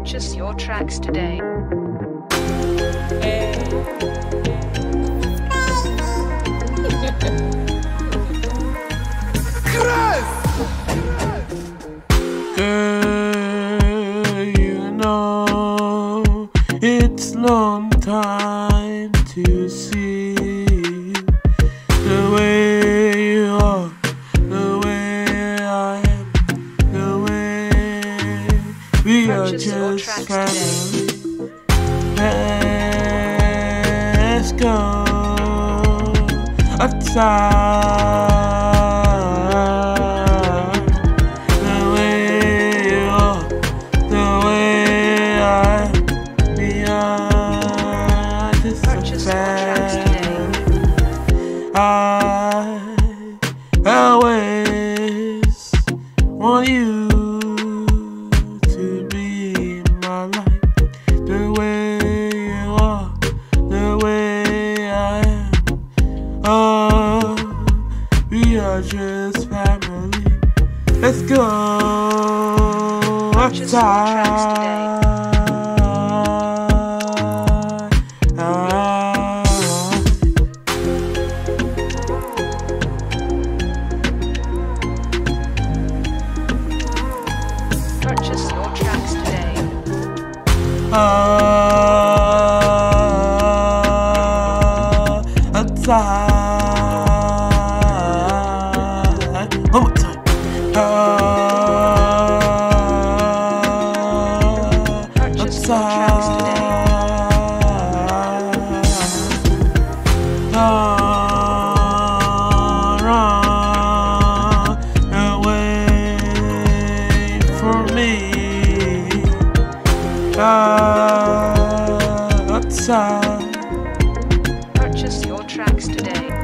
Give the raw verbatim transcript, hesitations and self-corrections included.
Purchase your tracks today. Girl, you know it's long time to see the way you are, the way I am, the way we Purchase are your just tracks family. Let's go outside. I always want you to be in my life, the way you are, the way I am. Oh, we are just family. Let's go outside. Purchase your tracks today. Ah, outside. One more time. Ah, Purchase your tracks today. Don't run away from me. Ah, outside. Purchase your tracks today.